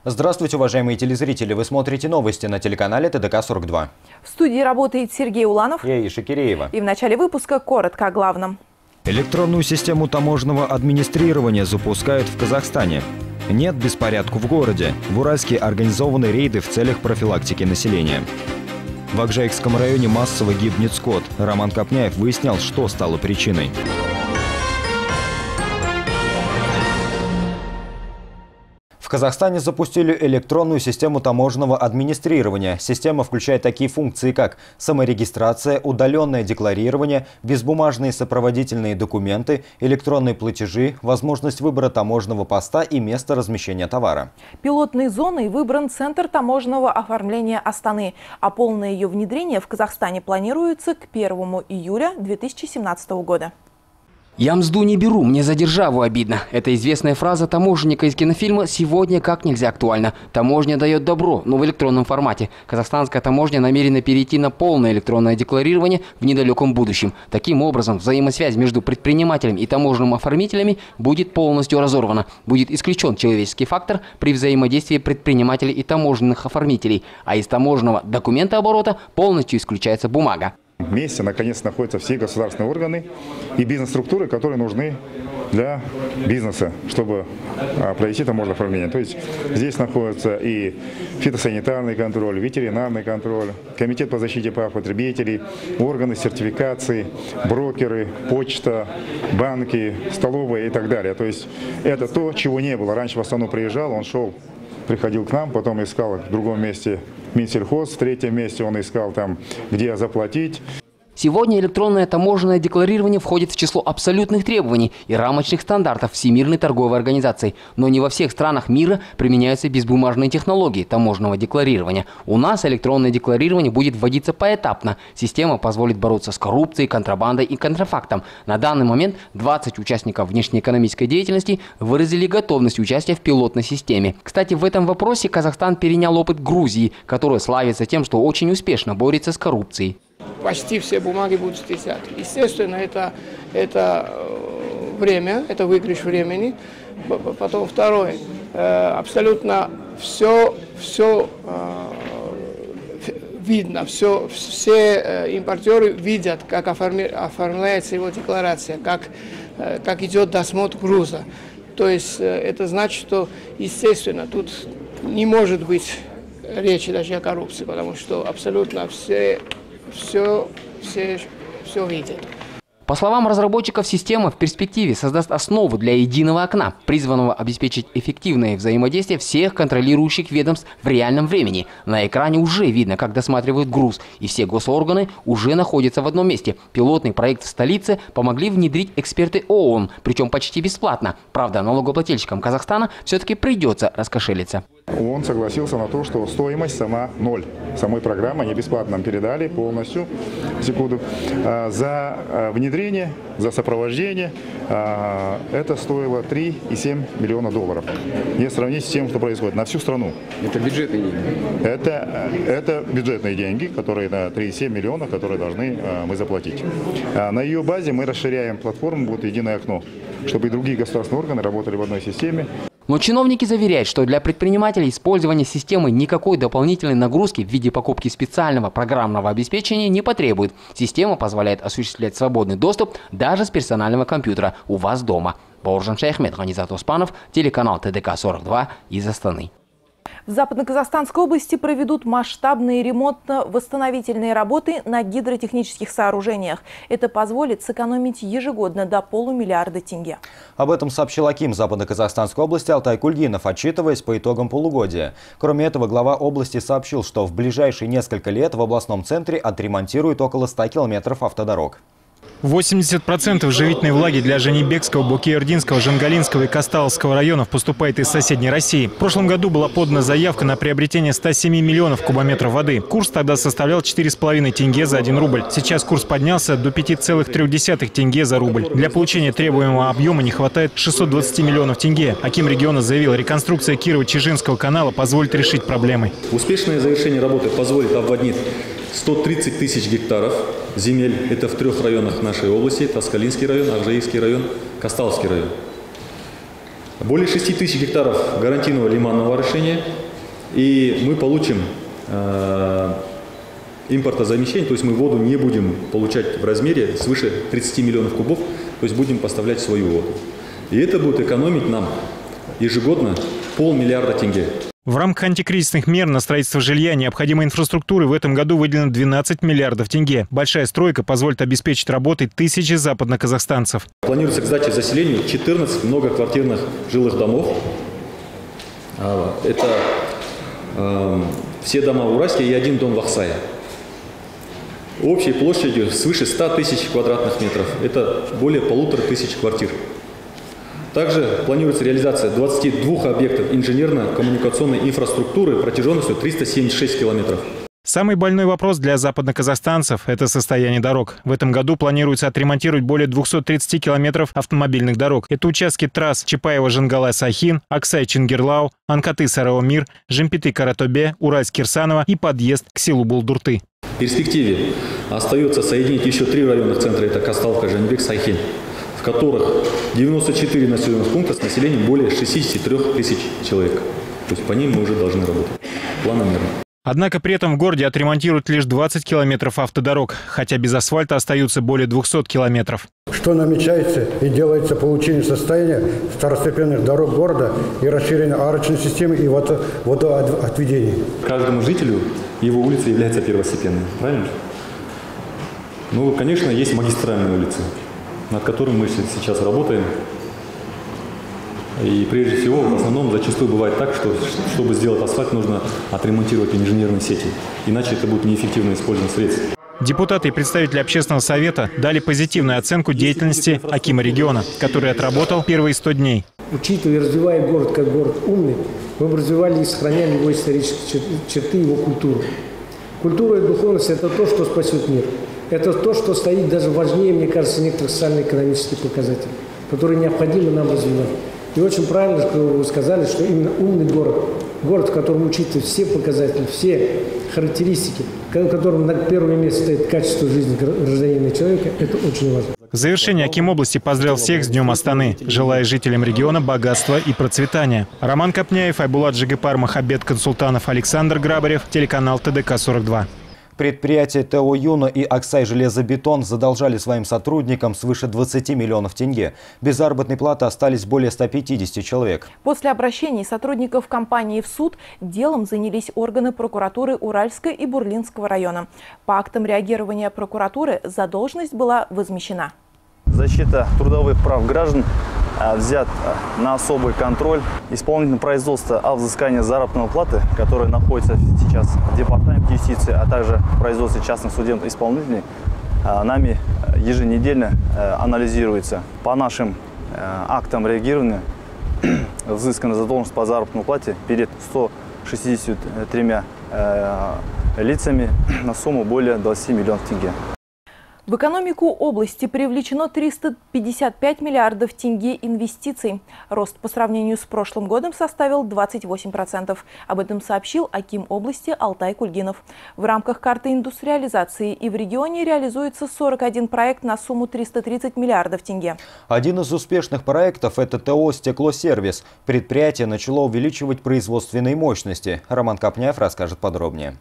Здравствуйте, уважаемые телезрители! Вы смотрите новости на телеканале ТДК-42. В студии работает Сергей Уланов Я Иша Киреева. И в начале выпуска коротко о главном. Электронную систему таможенного администрирования запускают в Казахстане. Нет беспорядку в городе. В Уральске организованы рейды в целях профилактики населения. В Акжаикском районе массово гибнет скот. Роман Копняев выяснял, что стало причиной. В Казахстане запустили электронную систему таможенного администрирования. Система включает такие функции, как саморегистрация, удаленное декларирование, безбумажные сопроводительные документы, электронные платежи, возможность выбора таможенного поста и место размещения товара. Пилотной зоной выбран Центр таможенного оформления Астаны, а полное ее внедрение в Казахстане планируется к 1 июля 2017 года. «Я мзду не беру, мне за державу обидно». Эта известная фраза таможенника из кинофильма сегодня как нельзя актуальна. Таможня дает добро, но в электронном формате. Казахстанская таможня намерена перейти на полное электронное декларирование в недалеком будущем. Таким образом, взаимосвязь между предпринимателем и таможенными оформителями будет полностью разорвана. Будет исключен человеческий фактор при взаимодействии предпринимателей и таможенных оформителей. А из таможенного документооборота полностью исключается бумага. Вместе, наконец, находятся все государственные органы и бизнес-структуры, которые нужны для бизнеса, чтобы провести таможенное оформление. То есть здесь находится и фитосанитарный контроль, ветеринарный контроль, комитет по защите прав потребителей, органы сертификации, брокеры, почта, банки, столовые и так далее. То есть это то, чего не было. Раньше в Астану приезжал, он приходил к нам, потом искал в другом месте Минсельхоз, в третьем месте он искал там, где заплатить. Сегодня электронное таможенное декларирование входит в число абсолютных требований и рамочных стандартов Всемирной торговой организации. Но не во всех странах мира применяются безбумажные технологии таможенного декларирования. У нас электронное декларирование будет вводиться поэтапно. Система позволит бороться с коррупцией, контрабандой и контрафактом. На данный момент 20 участников внешнеэкономической деятельности выразили готовность участия в пилотной системе. Кстати, в этом вопросе Казахстан перенял опыт Грузии, которая славится тем, что очень успешно борется с коррупцией. Почти все бумаги будут списать. Естественно, это время, это выигрыш времени. Потом второе, абсолютно все видно, все импортеры видят, как оформляется его декларация, как идет досмотр груза. То есть это значит, что, естественно, тут не может быть речи даже о коррупции, потому что абсолютно все видят. По словам разработчиков, система в перспективе создаст основу для единого окна, призванного обеспечить эффективное взаимодействие всех контролирующих ведомств в реальном времени. На экране уже видно, как досматривают груз, и все госорганы уже находятся в одном месте. Пилотный проект в столице помогли внедрить эксперты ООН, причем почти бесплатно. Правда, налогоплательщикам Казахстана все-таки придется раскошелиться. Он согласился на то, что стоимость сама ноль. Самой программы они бесплатно нам передали полностью, секунду. За внедрение, за сопровождение это стоило $3,7 миллиона. Не сравнить с тем, что происходит на всю страну. Это бюджетные деньги? Это бюджетные деньги, которые на 3,7 миллиона, которые должны мы заплатить. На ее базе мы расширяем платформу, будет единое окно, чтобы и другие государственные органы работали в одной системе. Но чиновники заверяют, что для предпринимателей использование системы никакой дополнительной нагрузки в виде покупки специального программного обеспечения не потребует. Система позволяет осуществлять свободный доступ даже с персонального компьютера у вас дома. Бауыржан Шайхмет, Ганизат Оспанов, телеканал ТДК-42 из Астаны. В Западно-Казахстанской области проведут масштабные ремонтно-восстановительные работы на гидротехнических сооружениях. Это позволит сэкономить ежегодно до $500 миллиарда тенге. Об этом сообщил аким Западно-Казахстанской области Алтай Кульгинов, отчитываясь по итогам полугодия. Кроме этого, глава области сообщил, что в ближайшие несколько лет в областном центре отремонтируют около 100 километров автодорог. 80% живительной влаги для Женибекского, Букеердинского, Жангалинского и Касталовского районов поступает из соседней России. В прошлом году была подана заявка на приобретение 107 миллионов кубометров воды. Курс тогда составлял 4,5 тенге за 1 рубль. Сейчас курс поднялся до 5,3 тенге за рубль. Для получения требуемого объема не хватает 620 миллионов тенге. Аким региона заявил, реконструкция Кирово-Чижинского канала позволит решить проблемы. Успешное завершение работы позволит обводнить 130 тысяч гектаров земель. Это в 3 районах нашей области. Таскалинский район, Акжаикский район, Касталовский район. Более 6 тысяч гектаров гарантийного лиманного орошения. И мы получим импортозамещение, то есть мы воду не будем получать в размере свыше 30 миллионов кубов, то есть будем поставлять свою воду. И это будет экономить нам ежегодно 500 миллиарда тенге. В рамках антикризисных мер на строительство жилья необходимой инфраструктуры в этом году выделено 12 миллиардов тенге. Большая стройка позволит обеспечить работой тысячи западноказахстанцев. Планируется к сдаче заселению 14 многоквартирных жилых домов. Это все дома в Уральске и один дом в Ахсае. Общей площадью свыше 100 тысяч квадратных метров. Это более 1500 квартир. Также планируется реализация 22 объектов инженерно-коммуникационной инфраструктуры протяженностью 376 километров. Самый больной вопрос для западноказахстанцев – это состояние дорог. В этом году планируется отремонтировать более 230 километров автомобильных дорог. Это участки трасс Чапаева-Жангала-Сахин, Аксай-Чингирлау, Анкаты-Сарао-Мир, Жемпиты-Каратобе, Уральск-Кирсаново и подъезд к селу Булдурты. В перспективе остается соединить еще 3 районных центра – это Касталка, Жанибек, Сайхин, в которых 94 населенных пункта с населением более 63 тысяч человек. То есть по ним мы уже должны работать планомерно. Однако при этом в городе отремонтируют лишь 20 километров автодорог, хотя без асфальта остаются более 200 километров. Что намечается и делается по улучшению состояния второстепенных дорог города и расширению арочной системы и водоотведения? Каждому жителю его улица является первостепенной, правильно? Ну, конечно, есть магистральные улицы, над которыми мы сейчас работаем. И прежде всего, в основном, зачастую бывает так, что, чтобы сделать асфальт, нужно отремонтировать инженерные сети. Иначе это будет неэффективно использование средств. Депутаты и представители общественного совета дали позитивную оценку деятельности акима региона, который отработал первые 100 дней. Учитывая и развивая город как город умный, мы бы развивали и сохраняли его исторические черты, его культуру. Культура и духовность – это то, что спасет мир. Это то, что стоит даже важнее, мне кажется, некоторых социально-экономических показателей, которые необходимо нам развивать. И очень правильно, что вы сказали, что именно умный город, город, в котором учитывают все показатели, все характеристики, в котором на первое место стоит качество жизни гражданина и человека, это очень важно. В завершение аким области поздравил всех с Днем Астаны, желая жителям региона богатства и процветания. Роман Копняев, Айбулат Жигипар, Махабет Консултанов, Александр Грабарев, телеканал ТДК-42. Предприятия ТО «Юна» и «Аксай Железобетон» задолжали своим сотрудникам свыше 20 миллионов тенге. Без заработной платы остались более 150 человек. После обращений сотрудников компании в суд делом занялись органы прокуратуры Уральска и Бурлинского района. По актам реагирования прокуратуры задолженность была возмещена. Защита трудовых прав граждан взят на особый контроль. Исполнительное производство о взыскании заработной платы, которое находится сейчас в Департаменте юстиции, а также в производстве частных судебных исполнителей, нами еженедельно анализируется. По нашим актам реагирования взыскана задолженность по заработной плате перед 163 лицами на сумму более 20 миллионов тенге. В экономику области привлечено 355 миллиардов тенге инвестиций. Рост по сравнению с прошлым годом составил 28%. Об этом сообщил аким области Алтай Кульгинов. В рамках карты индустриализации и в регионе реализуется 41 проект на сумму 330 миллиардов тенге. Один из успешных проектов – это ТО «Стеклосервис». Предприятие начало увеличивать производственные мощности. Роман Копняев расскажет подробнее.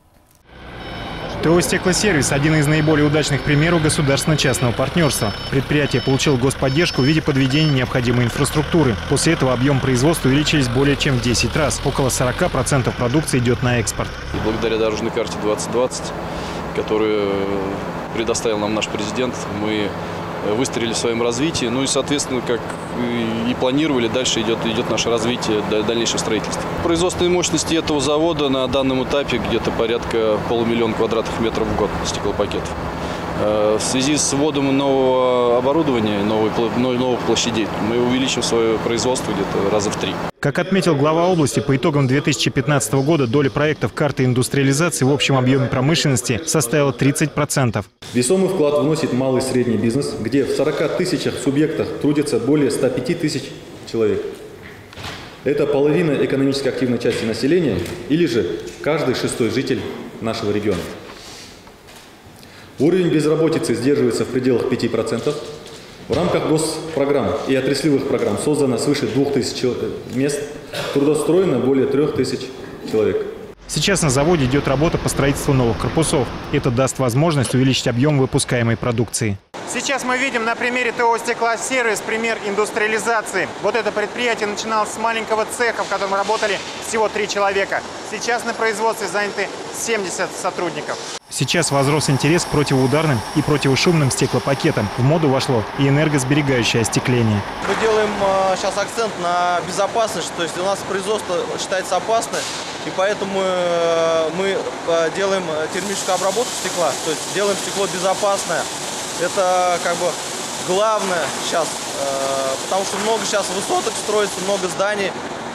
ТО «Стеклосервис» – один из наиболее удачных примеров государственно-частного партнерства. Предприятие получило господдержку в виде подведения необходимой инфраструктуры. После этого объем производства увеличились более чем в 10 раз. Около 40% продукции идет на экспорт. И благодаря дорожной карте 2020, которую предоставил нам наш президент, мы выстрелили в своем развитии. Ну и, соответственно, как и планировали, дальше идет наше развитие, дальнейшее строительство. Производственные мощности этого завода на данном этапе где-то порядка 500 000 квадратных метров в год стеклопакетов. В связи с вводом нового оборудования, новых площадей, мы увеличим свое производство где-то раза в 3. Как отметил глава области, по итогам 2015 года доля проектов карты индустриализации в общем объеме промышленности составила 30%. Весомый вклад вносит малый и средний бизнес, где в 40 тысячах субъектах трудится более 105 тысяч человек. Это половина экономически активной части населения или же каждый 6-й житель нашего региона. Уровень безработицы сдерживается в пределах 5%. В рамках госпрограмм и отраслевых программ создано свыше 2000 мест, трудоустроено более 3000 человек. Сейчас на заводе идет работа по строительству новых корпусов. Это даст возможность увеличить объем выпускаемой продукции. Сейчас мы видим на примере ТО «Стеклосервис» пример индустриализации. Вот это предприятие начиналось с маленького цеха, в котором работали всего 3 человека. Сейчас на производстве заняты 70 сотрудников. Сейчас возрос интерес к противоударным и противошумным стеклопакетам. В моду вошло и энергосберегающее остекление. Мы делаем сейчас акцент на безопасность, то есть у нас производство считается опасным, и поэтому мы делаем термическую обработку стекла, то есть делаем стекло безопасное. Это как бы главное сейчас, потому что много сейчас высоток строится, много зданий,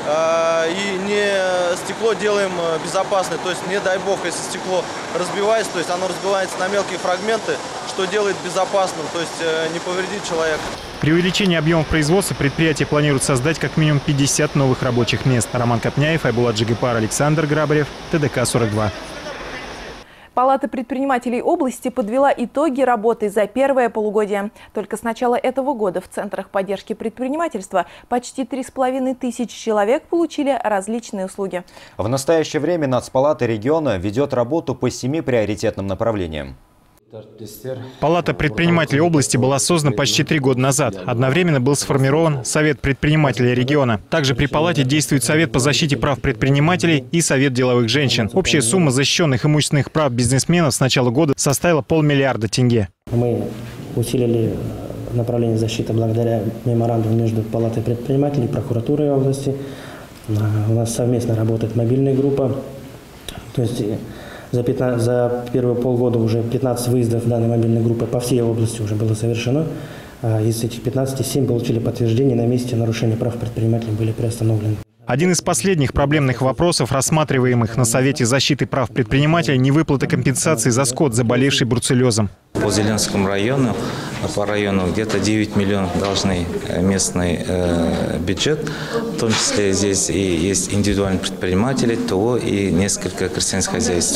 и стекло делаем безопасное, то есть не дай бог, если стекло разбивается, то есть оно разбивается на мелкие фрагменты, что делает безопасным, то есть не повредит человека. При увеличении объемов производства предприятие планирует создать как минимум 50 новых рабочих мест. Роман Копняев, Айбулат Джигипар, Александр Грабарев, ТДК-42. Палата предпринимателей области подвела итоги работы за первое полугодие. Только с начала этого года в центрах поддержки предпринимательства почти 3500 человек получили различные услуги. В настоящее время Нацпалата региона ведет работу по 7 приоритетным направлениям. Палата предпринимателей области была создана почти 3 года назад. Одновременно был сформирован Совет предпринимателей региона. Также при палате действует Совет по защите прав предпринимателей и Совет деловых женщин. Общая сумма защищенных имущественных прав бизнесменов с начала года составила 500 миллиарда тенге. Мы усилили направление защиты благодаря меморандуму между Палатой предпринимателей и прокуратурой области. У нас совместно работает мобильная группа. То есть за первые полгода уже 15 выездов данной мобильной группы по всей области уже было совершено. Из этих 15 7 получили подтверждение, на месте нарушения прав предпринимателей были приостановлены. Один из последних проблемных вопросов, рассматриваемых на Совете защиты прав предпринимателей, невыплата компенсации за скот, заболевший бруцеллезом. По Зеленскому району, по району где-то 9 миллионов должны местный бюджет, в том числе здесь и есть индивидуальные предприниматели, ТО и несколько крестьянских хозяйств.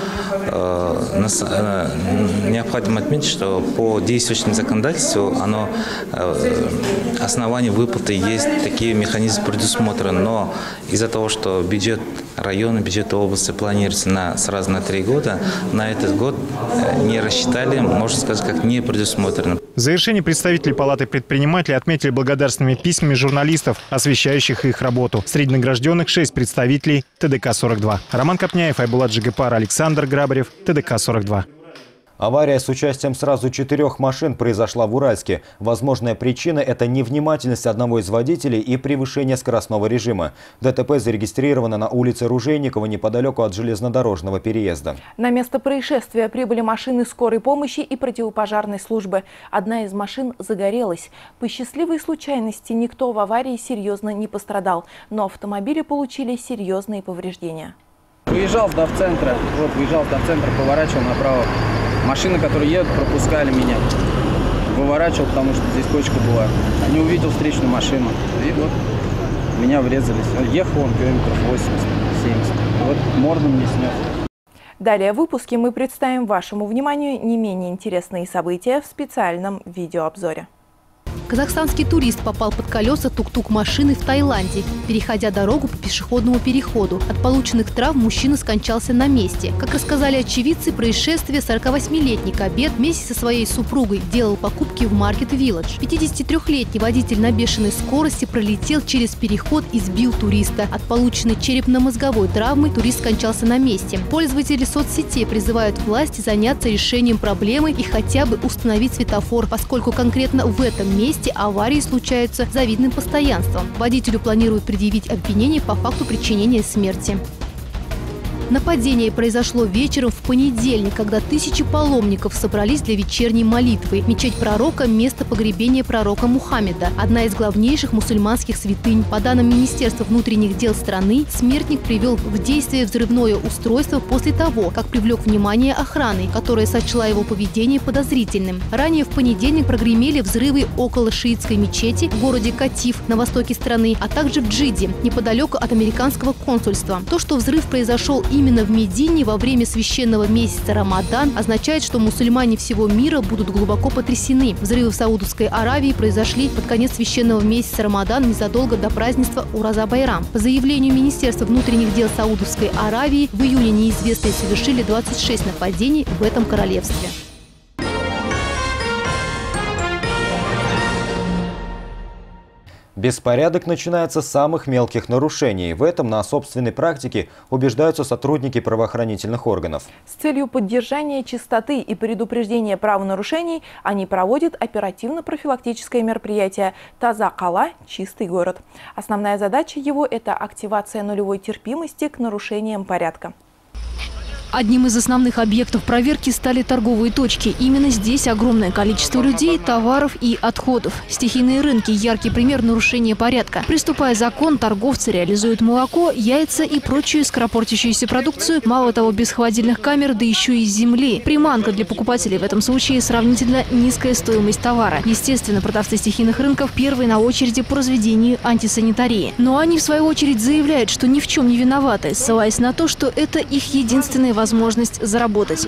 Необходимо отметить, что по действующему законодательству основания выплаты есть, такие механизмы предусмотрены, но из-за того, что бюджет района, бюджет области планируется сразу на 3 года, на этот год не рассчитали, можно сказать, как не предусмотрено. В завершении представители Палаты предпринимателей отметили благодарственными письмами журналистов, освещающих их работу. Среди награжденных 6 представителей ТДК-42. Роман Копняев, Айбулат Джигипар, Александр Грабарев, ТДК-42. Авария с участием сразу 4 машин произошла в Уральске. Возможная причина – это невнимательность одного из водителей и превышение скоростного режима. ДТП зарегистрировано на улице Ружейникова неподалеку от железнодорожного переезда. На место происшествия прибыли машины скорой помощи и противопожарной службы. Одна из машин загорелась. По счастливой случайности никто в аварии серьезно не пострадал, но автомобили получили серьезные повреждения. Выезжал с Давцентра, поворачивал направо. Машины, которые едут, пропускали меня. Выворачивал, потому что здесь точка была. Не увидел встречную машину. И вот меня врезались. Ехал он километров 80-70. Вот морду мне снес. Далее в выпуске мы представим вашему вниманию не менее интересные события в специальном видеообзоре. Казахстанский турист попал под колеса тук-тук машины в Таиланде, переходя дорогу по пешеходному переходу. От полученных травм мужчина скончался на месте. Как рассказали очевидцы происшествия, 48-летний Кабет вместе со своей супругой делал покупки в Market Village. 53-летний водитель на бешеной скорости пролетел через переход и сбил туриста. От полученной черепно-мозговой травмы турист скончался на месте. Пользователи соцсетей призывают власти заняться решением проблемы и хотя бы установить светофор, поскольку конкретно в этом месте аварии случаются с завидным постоянством. Водителю планируют предъявить обвинение по факту причинения смерти. Нападение произошло вечером в понедельник, когда тысячи паломников собрались для вечерней молитвы. Мечеть пророка – место погребения пророка Мухаммеда, одна из главнейших мусульманских святынь. По данным Министерства внутренних дел страны, смертник привел в действие взрывное устройство после того, как привлек внимание охраны, которая сочла его поведение подозрительным. Ранее в понедельник прогремели взрывы около шиитской мечети в городе Катиф на востоке страны, а также в Джиде, неподалеку от американского консульства. То, что взрыв произошел именно в Медине во время священного месяца Рамадан, означает, что мусульмане всего мира будут глубоко потрясены. Взрывы в Саудовской Аравии произошли под конец священного месяца Рамадан незадолго до празднества Ураза-Байрам. По заявлению Министерства внутренних дел Саудовской Аравии, в июне неизвестные совершили 26 нападений в этом королевстве. Беспорядок начинается с самых мелких нарушений. В этом на собственной практике убеждаются сотрудники правоохранительных органов. С целью поддержания чистоты и предупреждения правонарушений они проводят оперативно-профилактическое мероприятие «Таза Кала. Чистый город». Основная задача его – это активация нулевой терпимости к нарушениям порядка. Одним из основных объектов проверки стали торговые точки. Именно здесь огромное количество людей, товаров и отходов. Стихийные рынки – яркий пример нарушения порядка. Приступая закон, торговцы реализуют молоко, яйца и прочую скоропортящуюся продукцию. Мало того, без холодильных камер, да еще и с земли. Приманка для покупателей в этом случае – сравнительно низкая стоимость товара. Естественно, продавцы стихийных рынков первые на очереди по разведению антисанитарии. Но они, в свою очередь, заявляют, что ни в чем не виноваты, ссылаясь на то, что это их единственная возможность заработать.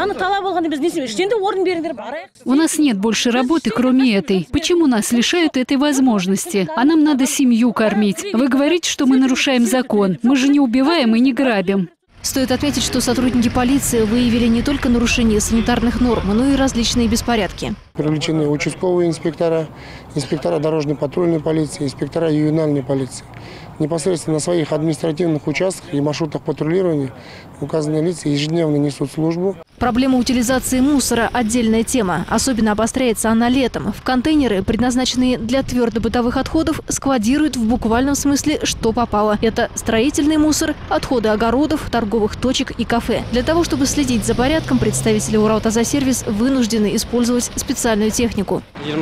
У нас нет больше работы, кроме этой. Почему нас лишают этой возможности? А нам надо семью кормить. Вы говорите, что мы нарушаем закон. Мы же не убиваем и не грабим. Стоит отметить, что сотрудники полиции выявили не только нарушения санитарных норм, но и различные беспорядки. Привлечены участковые инспектора, инспектора дорожной патрульной полиции, инспектора ювенальной полиции. Непосредственно на своих административных участках и маршрутах патрулирования указанные лица ежедневно несут службу. Проблема утилизации мусора – отдельная тема. Особенно обостряется она летом. В контейнеры, предназначенные для твердобытовых отходов, складируют в буквальном смысле что попало. Это строительный мусор, отходы огородов, торговых точек и кафе. Для того, чтобы следить за порядком, представители Уралтазасервис вынуждены использовать специальную технику.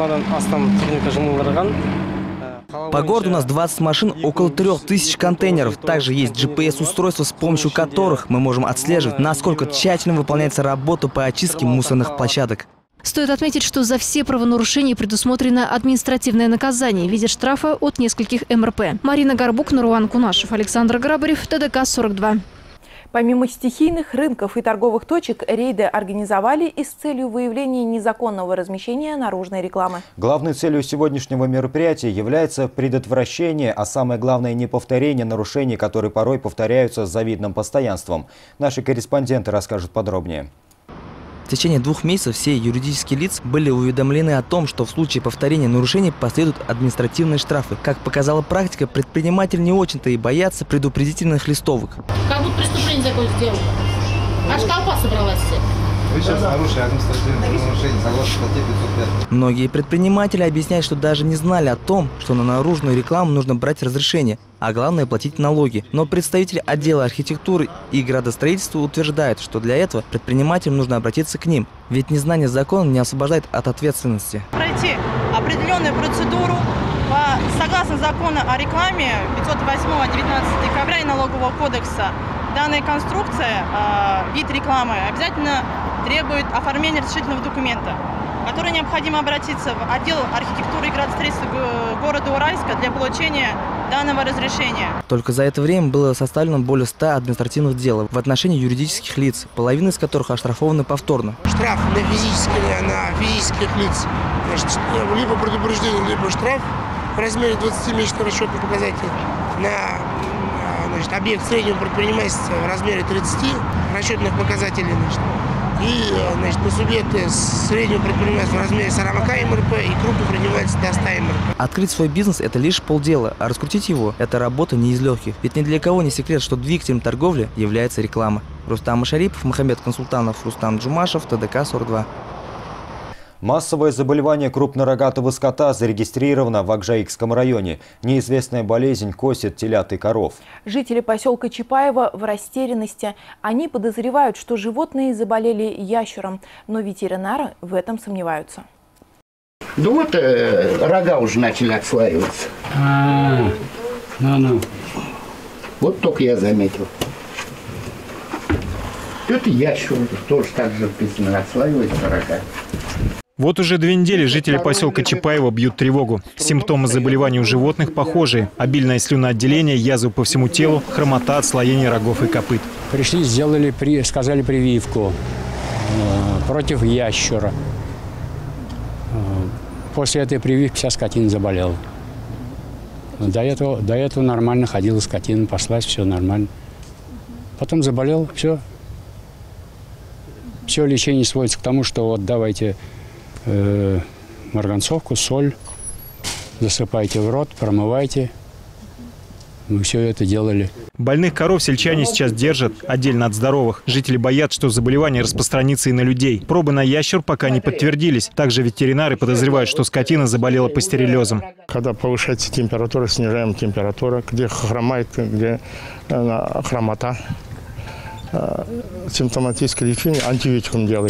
По городу у нас 20 машин, около 3000 контейнеров. Также есть GPS-устройства, с помощью которых мы можем отслеживать, насколько тщательно выполняется работа по очистке мусорных площадок. Стоит отметить, что за все правонарушения предусмотрено административное наказание в виде штрафа от нескольких МРП. Марина Горбук, Наруан Кунашев, Александр Грабарев, ТДК-42. Помимо стихийных рынков и торговых точек, рейды организовали и с целью выявления незаконного размещения наружной рекламы. Главной целью сегодняшнего мероприятия является предотвращение, а самое главное – неповторение нарушений, которые порой повторяются с завидным постоянством. Наши корреспонденты расскажут подробнее. В течение 2 месяцев все юридические лица были уведомлены о том, что в случае повторения нарушений последуют административные штрафы. Как показала практика, предприниматели не очень-то и боятся предупредительных листовок. Как будто преступление такое сделано. Аж толпа собралась все. Вы сейчас нарушили административное нарушение согласно статье 505. Многие предприниматели объясняют, что даже не знали о том, что на наружную рекламу нужно брать разрешение, а главное – платить налоги. Но представители отдела архитектуры и градостроительства утверждают, что для этого предпринимателям нужно обратиться к ним. Ведь незнание закона не освобождает от ответственности. Пройти определенную процедуру согласно закону о рекламе 508 19 декабря и налогового кодекса. Данная конструкция, вид рекламы, обязательно требует оформления разрешительного документа, который необходимо обратиться в отдел архитектуры и градостроительства города Уральска для получения данного разрешения. Только за это время было составлено более 100 административных дел в отношении юридических лиц, половина из которых оштрафованы повторно. Штраф на физических лиц, значит, либо предупреждение, либо штраф в размере 20 месячных расчетных показателей на объект среднего предпринимательства в размере 30 расчетных показателей. И на субъекты среднего предпринимательства в размере 40 МРП и крупных предпринимательств до 100 МРП. Открыть свой бизнес – это лишь полдела, а раскрутить его – это работа не из легких. Ведь ни для кого не секрет, что двигателем торговли является реклама. Рустам Ашарипов, Мухаммед Консультанов, Рустам Джумашев, ТДК-42. Массовое заболевание крупнорогатого скота зарегистрировано в Акжаикском районе. Неизвестная болезнь косит телят и коров. Жители поселка Чапаева в растерянности. Они подозревают, что животные заболели ящером, но ветеринары в этом сомневаются. Да вот рога уже начали отслаиваться. Вот только я заметил. Это ящер тоже так же отслаивается рога. Вот уже 2 недели жители поселка Чапаева бьют тревогу. Симптомы заболеваний у животных похожие. Обильное слюноотделение, язвы по всему телу, хромота, отслоение рогов и копыт. Пришли, сказали прививку против ящера. После этой прививки вся скотина заболела. До этого нормально ходила скотина, паслась, все нормально. Потом заболел, все. Все лечение сводится к тому, что вот давайте марганцовку, соль, засыпайте в рот, промывайте. Мы все это делали. Больных коров сельчане сейчас держат отдельно от здоровых. Жители боятся, что заболевание распространится и на людей. Пробы на ящер пока не подтвердились. Также ветеринары подозревают, что скотина заболела пастереллезом. Когда повышается температура, снижаем температуру. Где хромает, где хромота. Симптоматическое лечение антибиотиком делаем.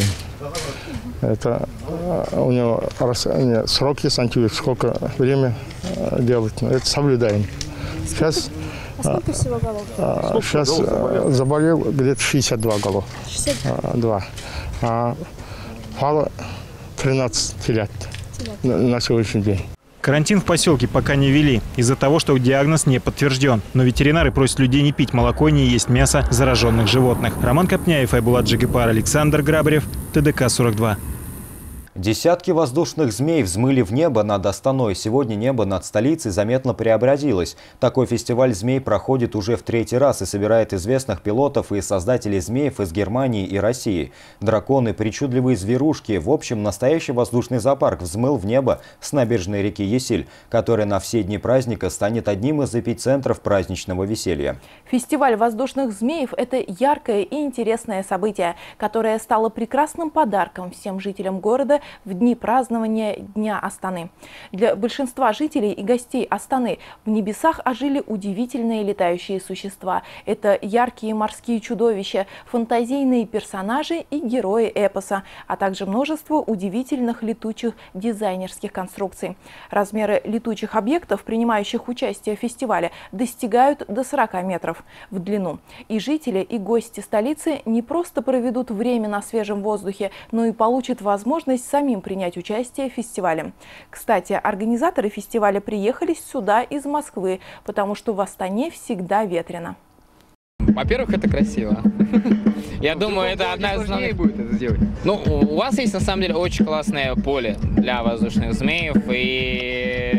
Это у него срок есть антибиотик, сколько время делать. Это соблюдаем. Сейчас, сколько всего голов? Сейчас заболел где-то 62 голов. 62. А пало 13 телят на сегодняшний день. Карантин в поселке пока не ввели, из-за того, что диагноз не подтвержден. Но ветеринары просят людей не пить молоко и не есть мясо зараженных животных. Роман Копняев, Айбулат Джигипар, Александр Грабарев, ТДК-42. Десятки воздушных змей взмыли в небо над Астаной. Сегодня небо над столицей заметно преобразилось. Такой фестиваль змей проходит уже в 3-й раз и собирает известных пилотов и создателей змеев из Германии и России. Драконы, причудливые зверушки. В общем, настоящий воздушный зоопарк взмыл в небо с набережной реки Есиль, которая на все дни праздника станет одним из эпицентров праздничного веселья. Фестиваль воздушных змеев – это яркое и интересное событие, которое стало прекрасным подарком всем жителям города в дни празднования Дня Астаны. Для большинства жителей и гостей Астаны в небесах ожили удивительные летающие существа. Это яркие морские чудовища, фантазийные персонажи и герои эпоса, а также множество удивительных летучих дизайнерских конструкций. Размеры летучих объектов, принимающих участие в фестивале, достигают до 40 метров в длину. И жители, и гости столицы не просто проведут время на свежем воздухе, но и получат возможность самим принять участие в фестивале. Кстати, организаторы фестиваля приехали сюда из Москвы, потому что в Астане всегда ветрено. Во-первых, это красиво. Я думаю, это одна из основных... будет это сделать. Ну, у вас есть на самом деле очень классное поле для воздушных змеев. И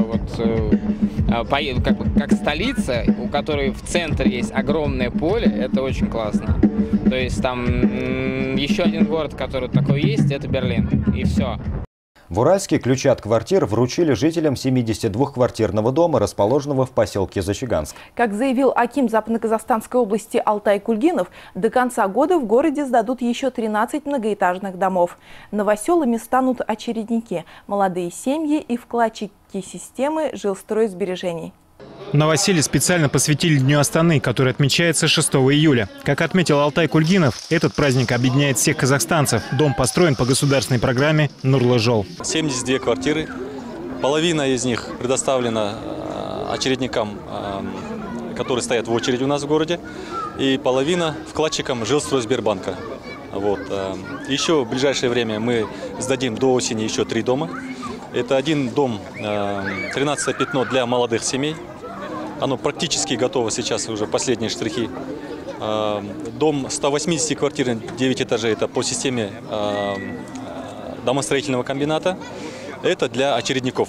вот как столица, у которой в центре есть огромное поле, это очень классно. То есть там еще один город, который такой есть, это Берлин. И все. В Уральске ключи от квартир вручили жителям 72-квартирного дома, расположенного в поселке Зачаганск. Как заявил аким Западно-Казахстанской области Алтай Кульгинов, до конца года в городе сдадут еще 13 многоэтажных домов. Новоселами станут очередники, молодые семьи и вкладчики системы жилстройсбережений. Новоселье специально посвятили Дню Астаны, который отмечается 6 июля. Как отметил Алтай Кульгинов, этот праздник объединяет всех казахстанцев. Дом построен по государственной программе «Нурлы-жол». 72 квартиры. Половина из них предоставлена очередникам, которые стоят в очереди у нас в городе. И половина вкладчикам Жилстройсбербанка. Вот. Еще в ближайшее время мы сдадим до осени еще 3 дома. Это один дом, 13-е пятно для молодых семей. Оно практически готово, сейчас уже последние штрихи. Дом 180 квартир, 9 этажей, это по системе домостроительного комбината. Это для очередников.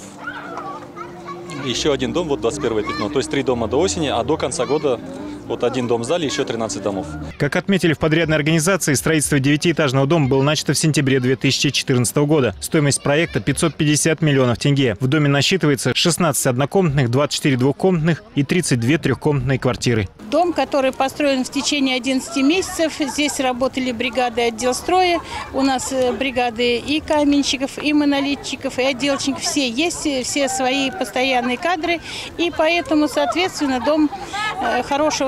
Еще один дом, вот 21-е пятно. То есть 3 дома до осени, а до конца года вот один дом сдали, еще 13 домов. Как отметили в подрядной организации, строительство 9-этажного дома было начато в сентябре 2014 года. Стоимость проекта 550 миллионов тенге. В доме насчитывается 16 однокомнатных, 24 двухкомнатных и 32 трехкомнатные квартиры. Дом, который построен в течение 11 месяцев. Здесь работали бригады отделстроя. У нас бригады и каменщиков, и монолитчиков, и отделочников. Все есть, все свои постоянные кадры. И поэтому, соответственно, дом хорошего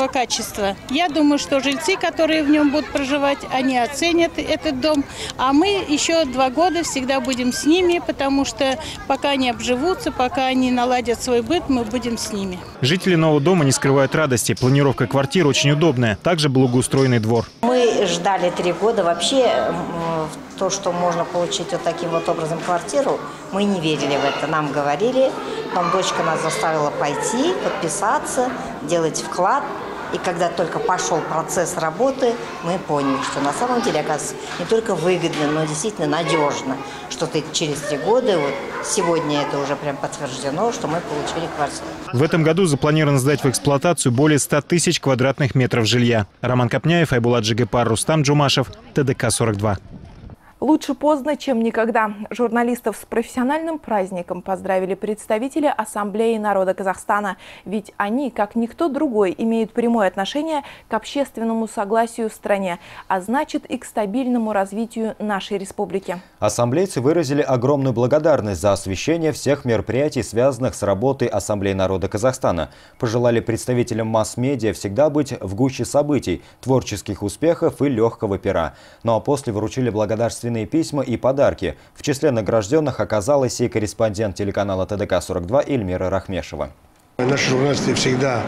качества. Я думаю, что жильцы, которые в нем будут проживать, они оценят этот дом. А мы еще 2 года всегда будем с ними, потому что пока они обживутся, пока они наладят свой быт, мы будем с ними. Жители нового дома не скрывают радости. Планировка квартир очень удобная. Также благоустроенный двор. Мы ждали 3 года. Вообще, то, что можно получить вот таким вот образом квартиру, мы не верили в это. Нам говорили, потом дочка нас заставила пойти, подписаться, делать вклад. И когда только пошел процесс работы, мы поняли, что на самом деле, оказывается, не только выгодно, но действительно надежно, что ты через 3 года, вот сегодня это уже прям подтверждено, что мы получили квартиру. В этом году запланировано сдать в эксплуатацию более 100 тысяч квадратных метров жилья. Роман Копняев, Айбулат Джигепар, Рустам Джумашев, ТДК-42. Лучше поздно, чем никогда. Журналистов с профессиональным праздником поздравили представители Ассамблеи народа Казахстана. Ведь они, как никто другой, имеют прямое отношение к общественному согласию в стране, а значит и к стабильному развитию нашей республики. Ассамблейцы выразили огромную благодарность за освещение всех мероприятий, связанных с работой Ассамблеи народа Казахстана. Пожелали представителям масс-медиа всегда быть в гуще событий, творческих успехов и легкого пера. Ну а после вручили благодарственные письма и подарки. В числе награжденных оказалась и корреспондент телеканала ТДК-42 Эльмира Рахмешева. Наши журналисты всегда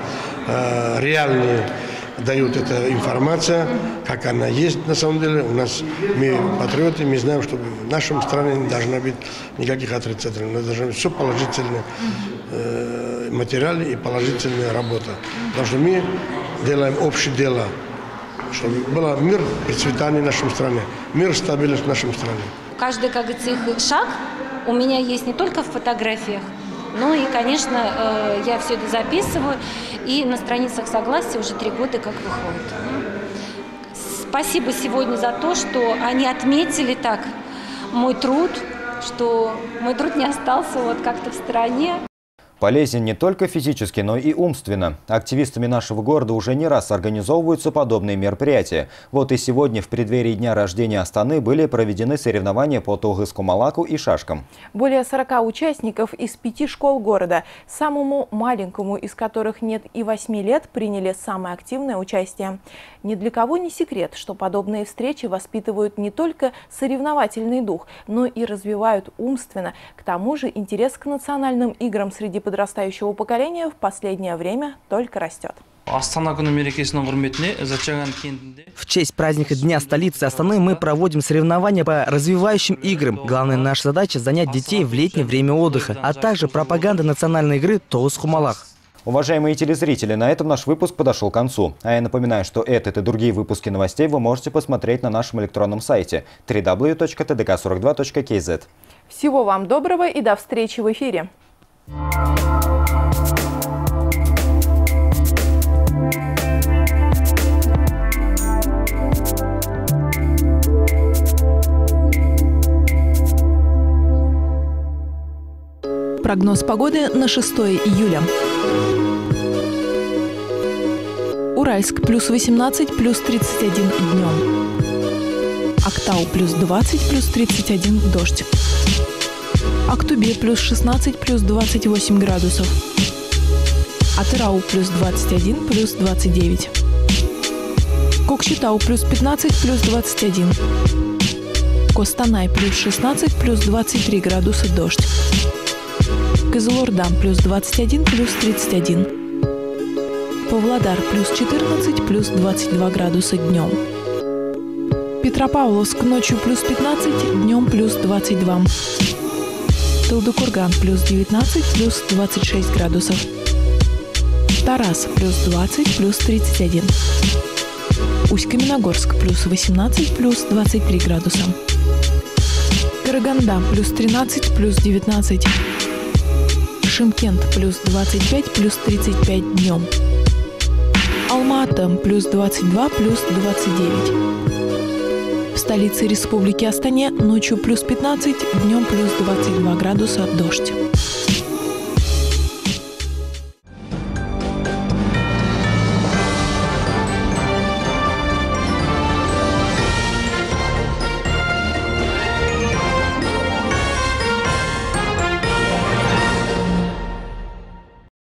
реальные дают эту информацию, как она есть на самом деле. У нас мы патриоты, мы знаем, что в нашей стране не должно быть никаких отрицательных. У нас должно быть все положительные материалы и положительная работа. Потому что мы делаем общее дело, чтобы был мир, процветание в нашей стране, мир, стабильность в нашей стране. Каждый, как говорится, их шаг у меня есть не только в фотографиях, но и, конечно, я все это записываю, и на страницах согласия уже 3 года как выходит. Спасибо сегодня за то, что они отметили так мой труд, что мой труд не остался вот как-то в стороне. Полезен не только физически, но и умственно. Активистами нашего города уже не раз организовываются подобные мероприятия. Вот и сегодня в преддверии дня рождения Астаны были проведены соревнования по тогыз-кумалаку и шашкам. Более 40 участников из 5 школ города, самому маленькому из которых нет и 8 лет, приняли самое активное участие. Ни для кого не секрет, что подобные встречи воспитывают не только соревновательный дух, но и развивают умственно. К тому же интерес к национальным играм среди подрастающего поколения в последнее время только растет. В честь праздника Дня столицы Астаны мы проводим соревнования по развивающим играм. Главная наша задача – занять детей в летнее время отдыха, а также пропаганда национальной игры тогыз-кумалак. Уважаемые телезрители, на этом наш выпуск подошел к концу. А я напоминаю, что этот и другие выпуски новостей вы можете посмотреть на нашем электронном сайте www.tdk42.kz. Всего вам доброго и до встречи в эфире. Прогноз погоды на 6 июля. Уральск плюс 18, плюс 31 днем. Актау плюс 20, плюс 31 дождь. Актубе плюс 16, плюс 28 градусов. Атырау плюс 21, плюс 29. Кокшетау плюс 15, плюс 21. Костанай плюс 16, плюс 23 градуса дождь. Кызылорда плюс 21, плюс 31. Павлодар плюс 14, плюс 22 градуса днем. Петропавловск ночью плюс 15, днем плюс 22. Талдыкурган плюс 19, плюс 26 градусов. Тарас плюс 20, плюс 31. Усть-Каменогорск плюс 18, плюс 23 градуса. Караганда плюс 13, плюс 19. Шымкент плюс 25, плюс 35 днем. Алма-Ата плюс 22, плюс 29. В столице республики Астане ночью плюс 15, днем плюс 22 градуса дождь.